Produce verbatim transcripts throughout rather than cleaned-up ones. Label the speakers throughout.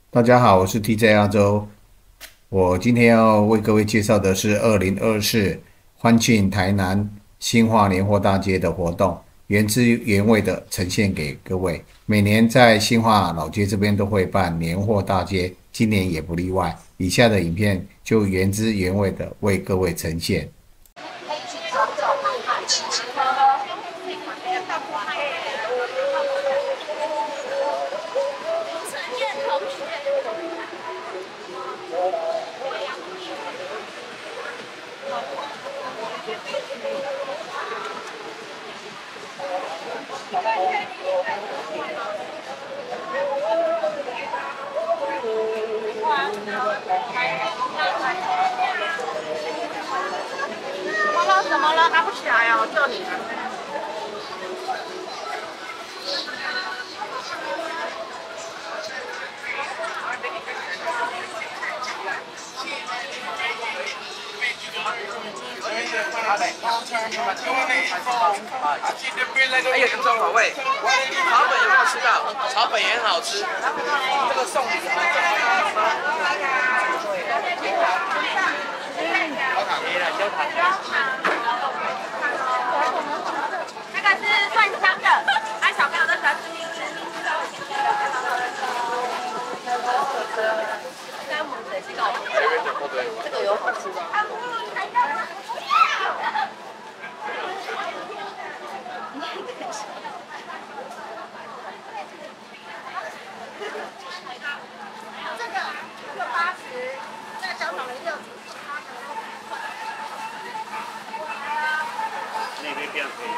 Speaker 1: 大家好，我是 T J 亚洲。我今天要为各位介绍的是二零二四欢庆台南新化年货大街的活动，原汁原味的呈现给各位。每年在新化老街这边都会办年货大街，今年也不例外。以下的影片就原汁原味的为各位呈现。
Speaker 2: 怎么了？怎么了？拿不起来呀、我救你。
Speaker 3: 还有两种口味，草本有没有吃到？草本也很好吃。这个送礼好糖没了，焦糖。
Speaker 2: 那个是蒜香的，哎，小朋友都喜欢吃蜜汁。这个有好吃吗？这个这个八十，那小小的六十。
Speaker 4: 那边变可以。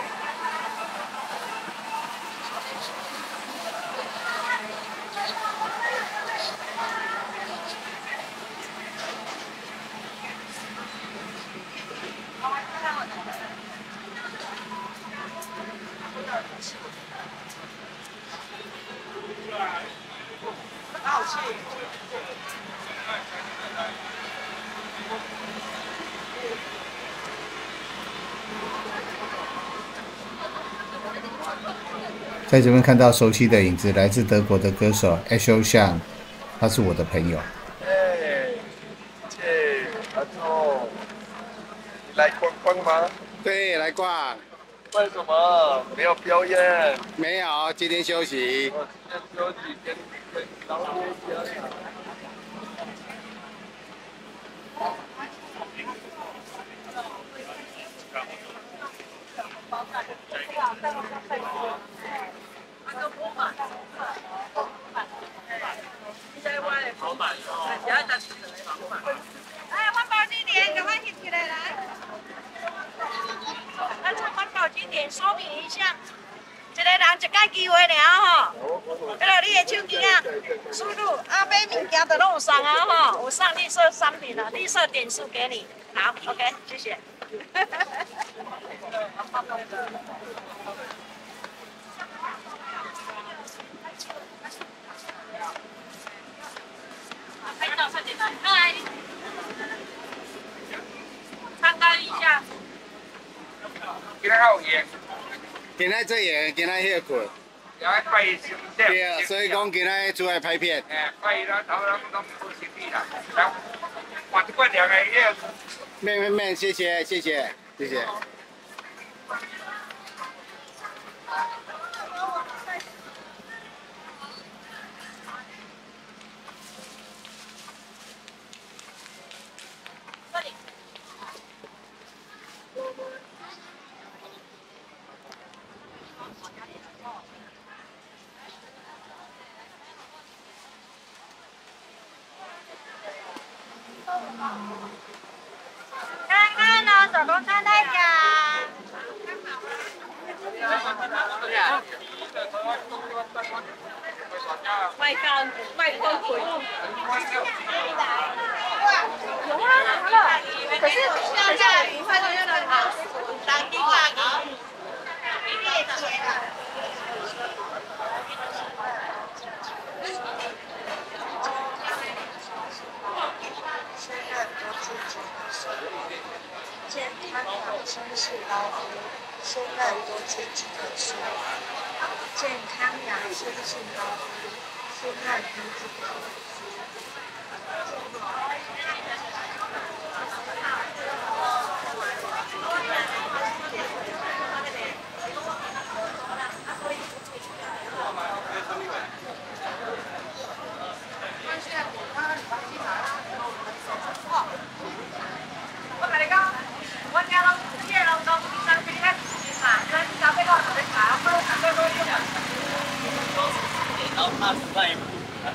Speaker 3: 好气。
Speaker 1: 在这边看到熟悉的影子，来自德国的歌手 Asho Shang，他是我的朋友。
Speaker 5: 哎，切，阿忠，你来逛逛吗？
Speaker 1: 对，来逛。
Speaker 5: 为什么没有表演？
Speaker 1: 没有，今天休息。
Speaker 5: 我今天休息，跟跟老爹表演。
Speaker 2: 哎，环保经典，赶快提起来来。那这环保经典说明一下，一个人一届机会尔吼。迄个你的手机啊，输入啊买物件就拢有送啊吼，有送绿色商品啊，绿色点数给你。好 ，OK， 谢谢。拍照快点来，来，参观一下。
Speaker 3: 今天有盐，
Speaker 1: 今仔做嘢，今仔休困。
Speaker 3: 然后拜神
Speaker 1: 对啊，所以讲今仔出来拍片。
Speaker 3: 诶，拜咱头咱咱不生气啦，然后换一罐凉的迄个。
Speaker 1: 妹妹妹，谢谢谢谢谢谢。
Speaker 2: 这里。看看呢，手工看大家。卖干卖干鬼。有啊，好了。可是等下鱼快到要来了，当地大鱼，猎节了。
Speaker 6: 虽然多自己的手艺，健康养生是高呼，虽然多自己的手艺，健康养生是高呼，虽然多自己的手艺。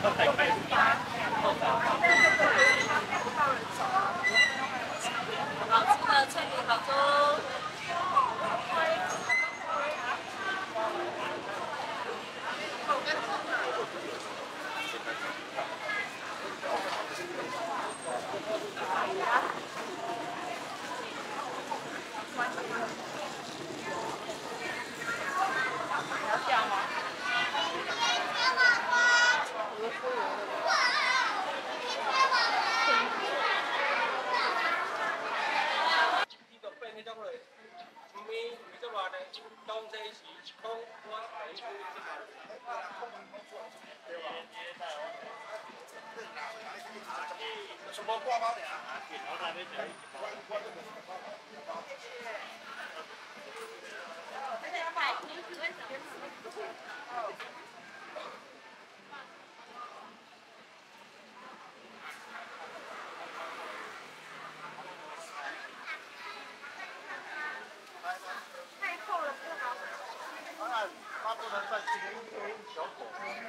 Speaker 2: 好吃的脆皮烤猪。要酱吗？
Speaker 4: 呢度變呢種類，唔咪唔即話咧，當這是空我係什麼掛包嚟啊？我帶俾你。
Speaker 6: 太厚了不好吃。
Speaker 5: 当然，它不能再切一些小口。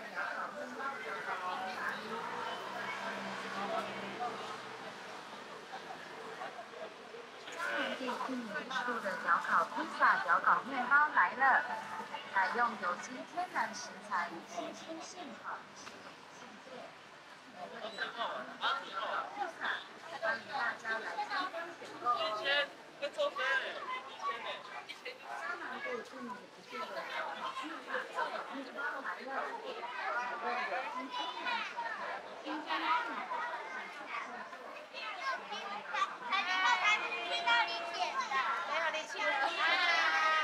Speaker 7: 家门店一年一度的窑烤披萨、窑烤面包来了，采用有机天然食材，新鲜现烤，现煎。美味的窑烤披萨，欢迎大家来参观选购哦。家门店一年一度的窑烤披萨、窑烤面包来了，采用有机天然食材，新鲜现烤，
Speaker 2: 没有力气了。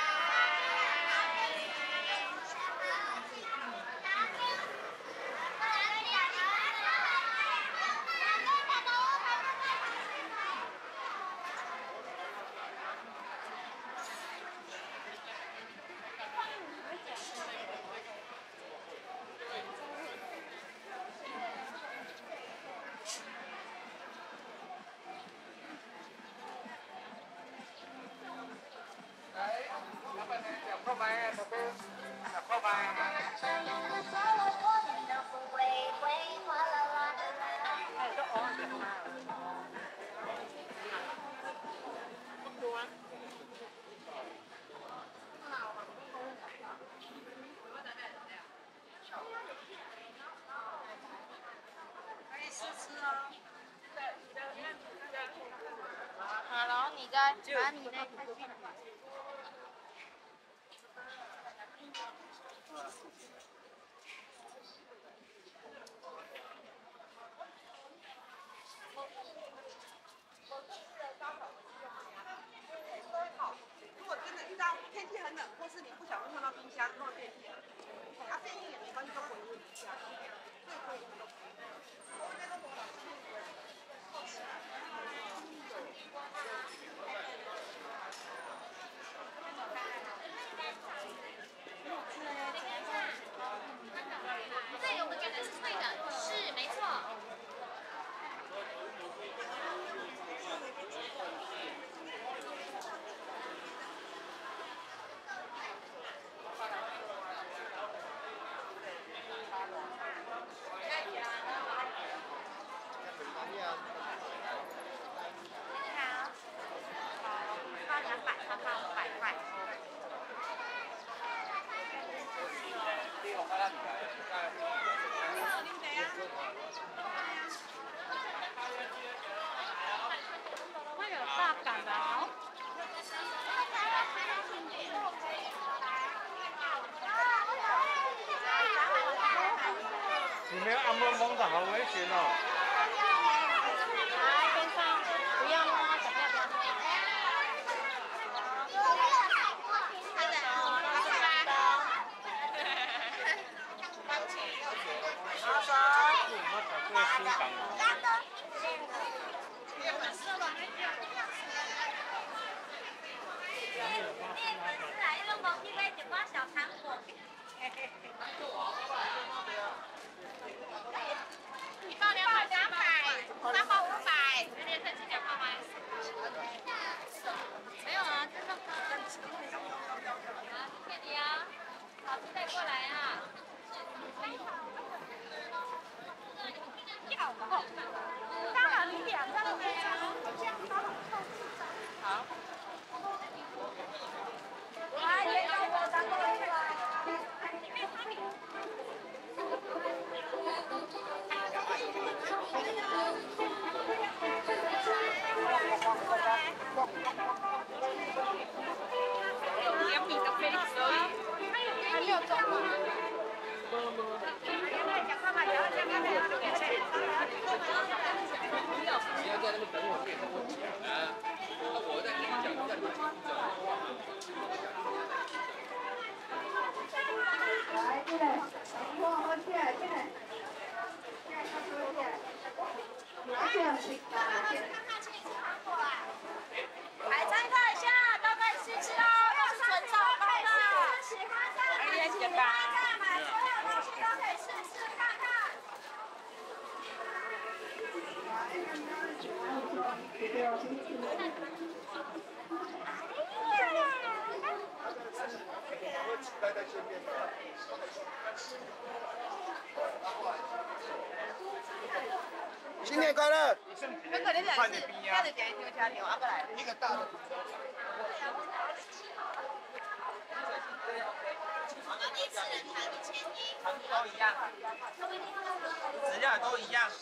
Speaker 3: เข้าไปผมก็เข้ามาก็อ๋อเดี๋ยวมาดูอ่ะ
Speaker 2: 可以试吃哦。好，然后你再把你那个。
Speaker 8: 如果真的遇到天气很冷，或是你不小心放到冰箱放到电梯，啊，电梯也没关系，都回温一下，这可以。
Speaker 9: 对，我们觉得是脆的，是没错。
Speaker 2: 好，两百，他发五百块。会有大感的哦。
Speaker 4: 你们按摩蒙的好危险哦。
Speaker 2: 来，边上不要摸，小朋友不要摸。
Speaker 4: 我才做新港哦。
Speaker 9: 来了，我们一点包小糖果。一包两百，两百，三包五百。有点生气，两包吗？没有啊，这个好，谢谢你啊，好吃再过来啊。
Speaker 2: 海参看一下，都可以试吃哦，都是纯手工的。喜欢这样买，喜欢这样买，所有东西都可以试试看看。
Speaker 3: 新年快乐！
Speaker 8: 那个你来是，那就点一条加牛，啊过来。
Speaker 3: 一个大的。都一样，质量都一样。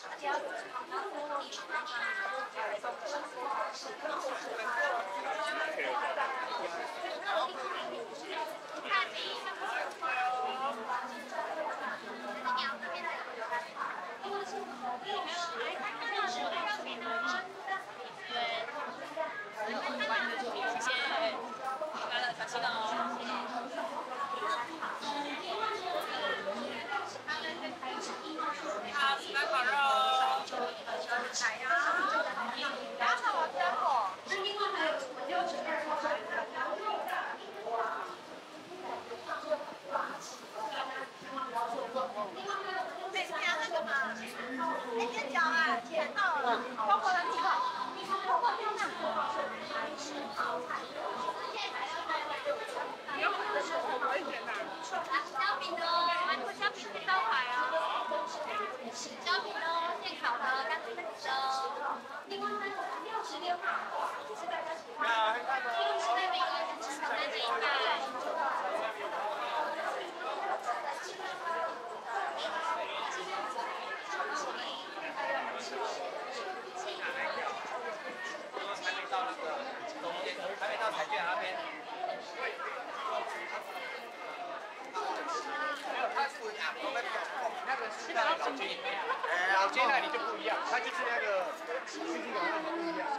Speaker 4: 老街那里就不一样，它就是那个细菌感那里不一样。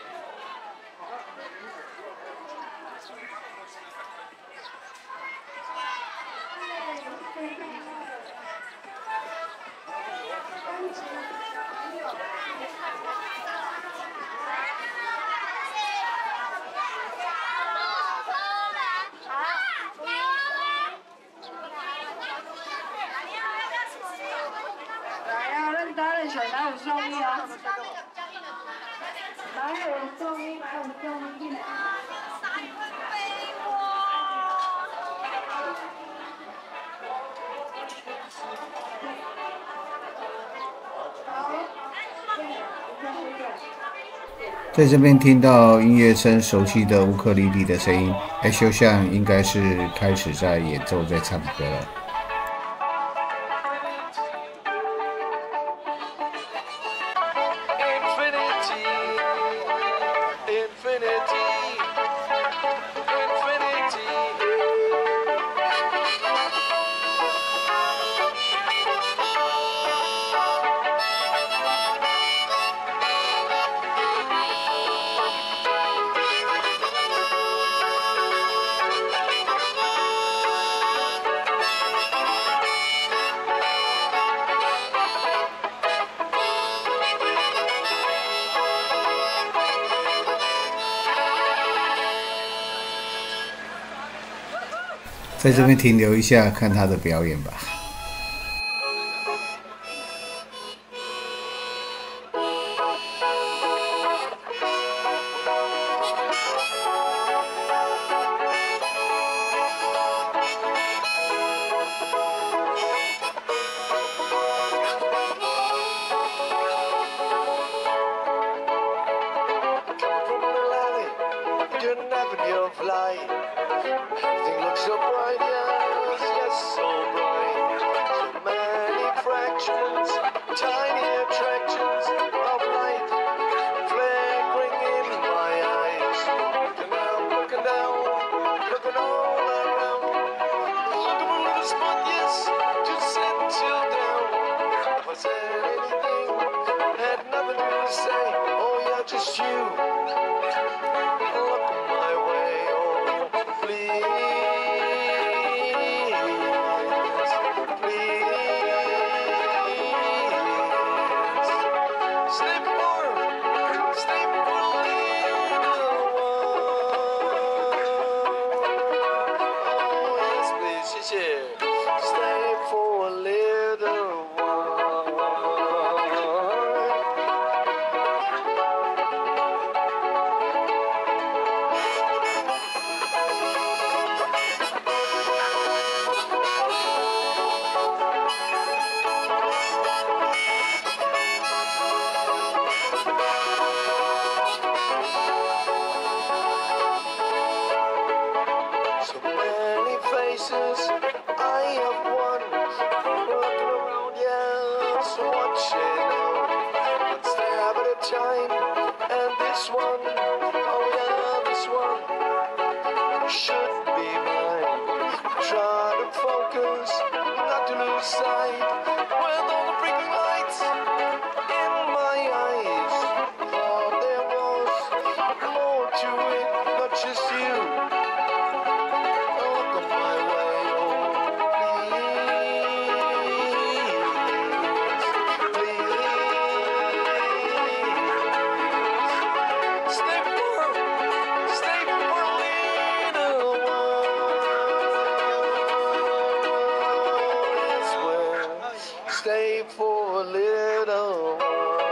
Speaker 6: 小哪有送一啊？哪有送一？哪有送一？
Speaker 1: 在这边听到音乐声熟悉的乌克丽丽的声音，哎，就像应该是开始在演奏，在唱歌了。在这边停留一下，看他的表演吧。
Speaker 5: Slip more this one, oh yeah, this one should be mine. Try to focus, not to lose sight, with all the freaking lights in my eyes. Thought there was more to it, not just you. Look on my way, oh please, please. Stay for, stay for a little while. Stay for a little while.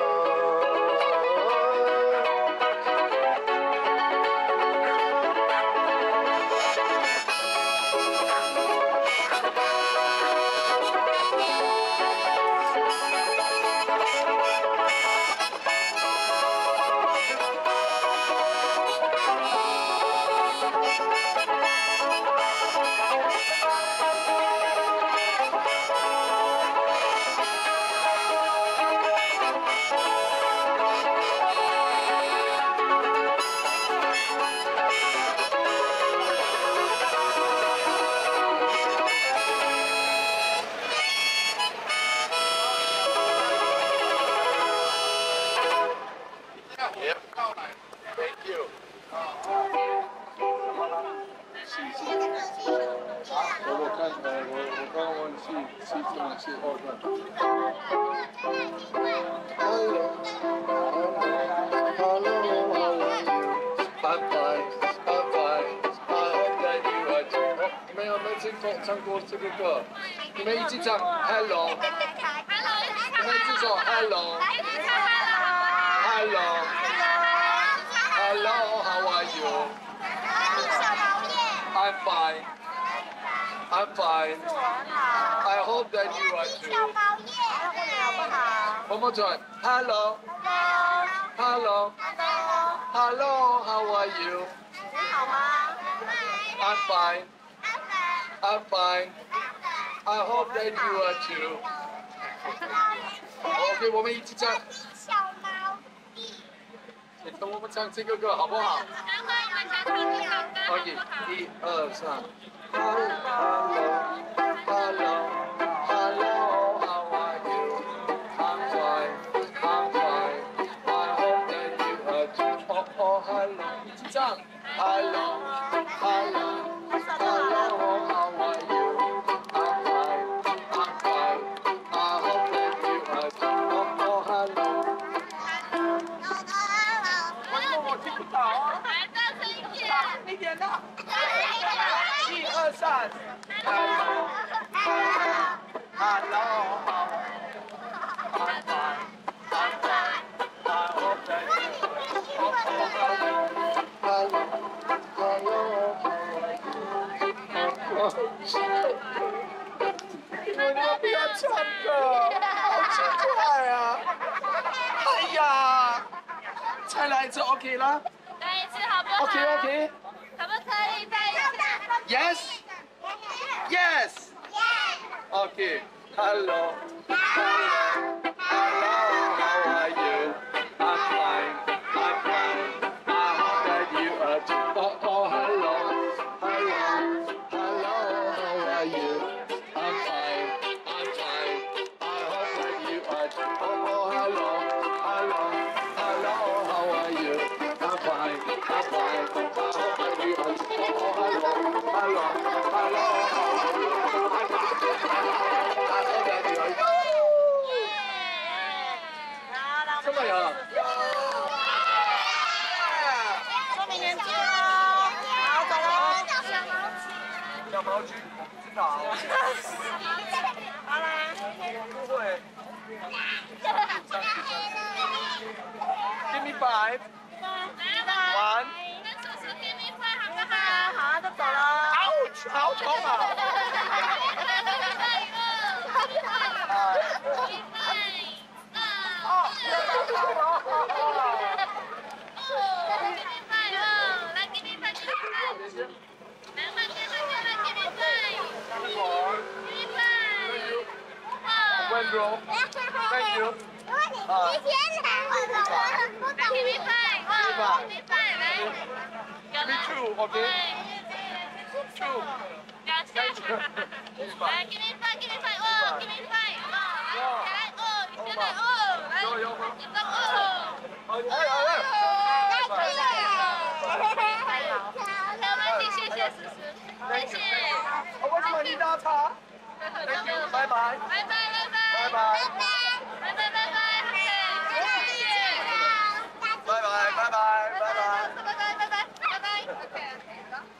Speaker 5: Yep. Thank you. 我我看呃我我刚刚忘记记这么记后面。Hello, hello, hello, I'm fine, I'm fine. I hope that you are too. 你们有没有听过唱过这个歌？你们一起唱 Hello， 你们一起说 Hello。Hello, how are you? I'm fine. I'm fine. I hope that you are too. One more time. Hello. Hello. Hello, how are you? I'm fine. I'm fine. I hope that you are too. OK， 我们一起唱。你跟我们唱这个歌好不好？可以，一二三。Hello, hello, hello, how are you? I'm fine, I'm fine. I hope that you are too. Oh, oh, hello, 一起唱。Hello, hello, hello, how are you? I'm fine, I'm fine. I hope that you are too. Oh, oh, hello. 我听不到哦，大一点的。一二三 ，Hello， Hello， I'm fine, I'm fine. I hope that you are Hello, Hello,你们不要唱歌，好奇怪啊！哎呀！再来一次 OK 了？
Speaker 9: 再一次好不好
Speaker 5: ？OK OK。
Speaker 9: 可不可以再一次
Speaker 5: ？Yes。Yes。OK。Hello。Hello。Hello。How are you? I'm fine. I'm fine. I hope that you are too. Oh oh. Hello. Hello. Hello. How are you? I'm fine. I'm fine. I hope that you are too. Oh oh. Hello. Hello. Hello, how are you? I'm fine, I'm fine. I hope that you are too. Oh, hello, hello, hello, how are you? I'm fine. I hope that you are too. 这么样？
Speaker 2: 说明年见喽！好，走喽！
Speaker 5: 小毛巾，我不知道。
Speaker 2: 好啦。
Speaker 5: 不会。Give me five. One.
Speaker 9: 跟叔叔 give me five 好不好？
Speaker 2: 好，就走了。
Speaker 5: Ouch！好痛啊！温柔 ，Thank you。
Speaker 9: 啊，谢谢。Give me five。
Speaker 5: 拜。
Speaker 9: 比赛来，有
Speaker 5: Me
Speaker 9: 了。
Speaker 5: too, OK?
Speaker 9: 对
Speaker 5: Two.
Speaker 9: 两下。来 ，give me five, give me five, 哦 ，give me five，哦，来，哦，你现在哦，来，
Speaker 5: 有有吗？
Speaker 9: 你的哦。
Speaker 5: 哎哎哎！
Speaker 9: 太厉害了！太好，没问题，谢谢思思，谢谢。
Speaker 5: 为什么你打岔 ？Thank you， 拜拜。
Speaker 9: 拜拜拜拜。
Speaker 5: 拜拜。
Speaker 9: 拜拜拜拜，谢谢。
Speaker 5: 拜拜拜拜拜拜。
Speaker 9: 拜拜拜拜拜拜。OK OK。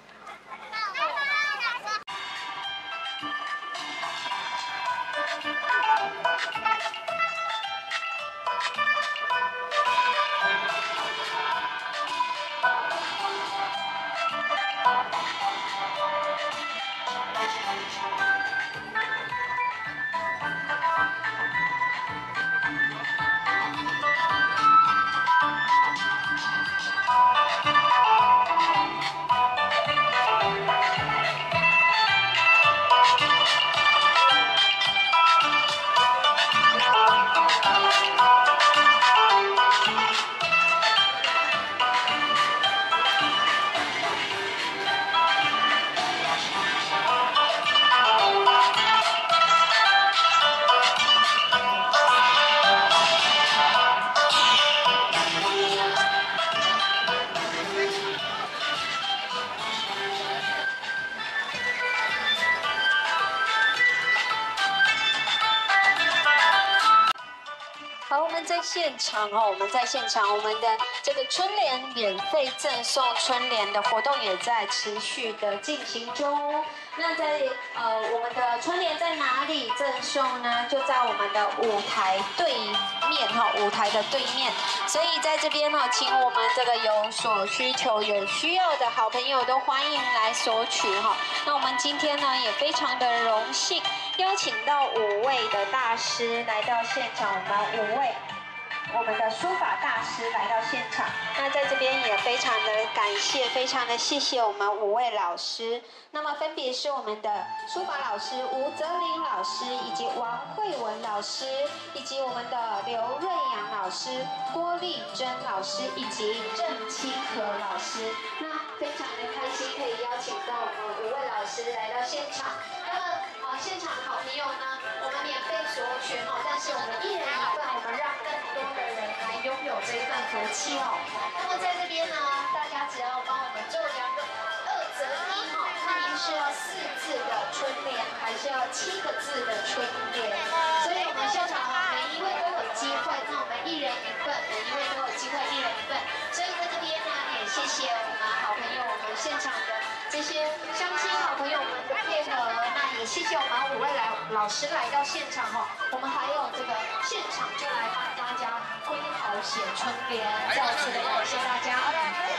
Speaker 10: 好，我们在现场哦，我们在现场，我们的这个春联免费赠送春联的活动也在持续的进行中。那在呃我们的春联在哪里赠送呢？就在我们的舞台对面哈、哦，舞台的对面。所以在这边呢、哦，请我们这个有所需求、有需要的好朋友都欢迎来索取哈、哦。那我们今天呢也非常的荣幸。邀请到五位的大师来到现场，我们五位我们的书法大师来到现场。那在这边也非常的感谢，非常的谢谢我们五位老师。那么分别是我们的书法老师吴泽林老师，以及王慧文老师，以及我们的刘润阳老师、郭丽珍老师以及郑清和老师。那非常的开心可以邀请到我们五位老师来到现场。那么呃，现场的好朋友呢，我们免费索取哦，但是我们一人一份，我们让更多的人来拥有这份福气哦。那么在这边呢，大家只要帮我们做两个二择一哈，看您是要四字的春联，还是要七个字的春联？所以我们现场啊，每一位都有机会，那我们一人一份，每一位都有机会一人一份。所以在这边呢，也谢谢我们好朋友，我们现场的这些乡亲好朋友们的配合。那也谢谢我们五位来老师来到现场哈，我们还有这个现场就来帮大家挥毫写春联，再次的感谢大家。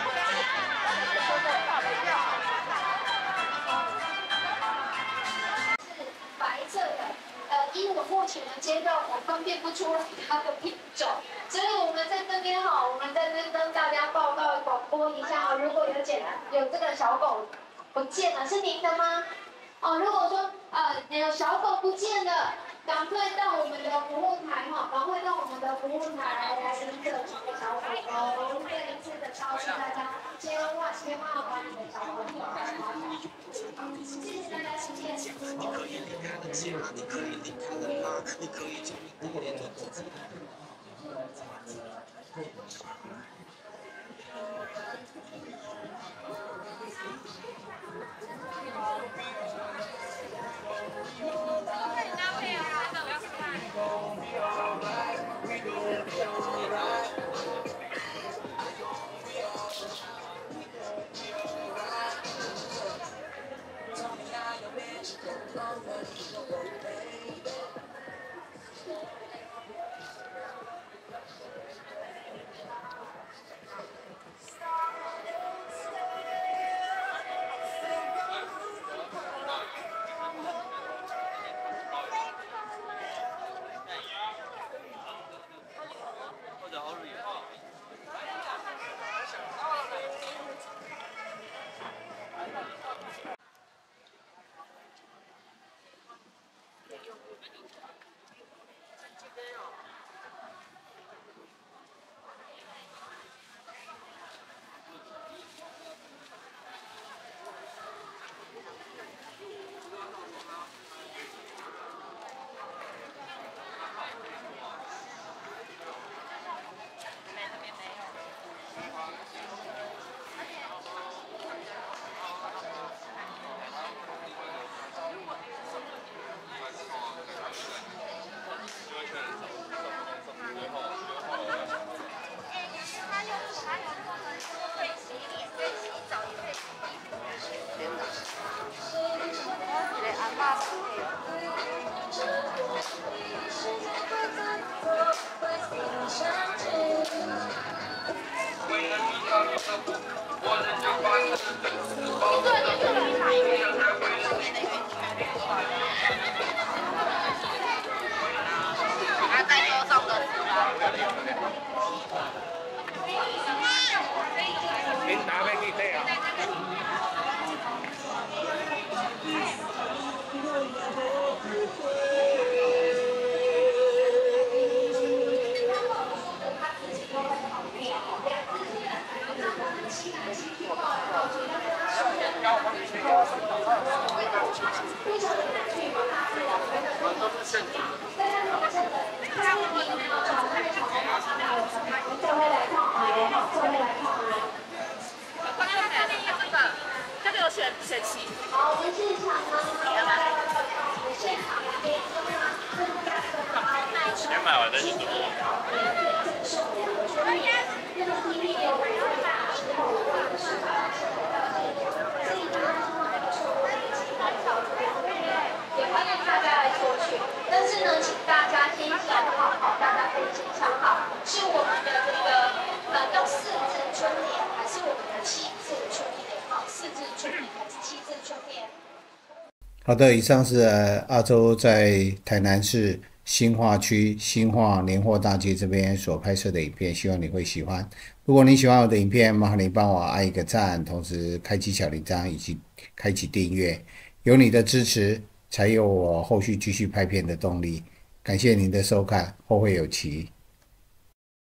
Speaker 10: 是白色的，呃，因我目前的阶段我分辨不出来它的品种，所以我们在这边哈，我们在这边跟大家报告广播一下，如果有捡有这个小狗不见了，是您的吗？哦，如果说呃有小狗不见了，赶快到我们的服务台哈，赶快到我们的服务台来领这个小狗狗。再一次的告诉大家，千万千万要把你的小狗狗带好。谢谢大家，谢谢。你可以离开了家，你可以离开了妈，你可以将你多年的自己。
Speaker 9: 他在桌上的纸啊。
Speaker 4: 您拿ไปกี่เต้啊？
Speaker 9: 这个有选选旗。
Speaker 10: 好，我们现场呢，现场那边
Speaker 4: 先买完再去读。
Speaker 10: 也欢迎大家来索取，但是呢，请大家先想好，好，大家可以先想好，是我们的这个呃用四字春联，还是我们的七字春联？好，四字春联还是七字春联？
Speaker 1: 好的，以上是阿周在台南市新化区新化年货大街这边所拍摄的影片，希望你会喜欢。如果你喜欢我的影片，麻烦你帮我按一个赞，同时开启小铃铛以及开启订阅。有你的支持，才有我后续继续拍片的动力。感谢您的收看，后会有期。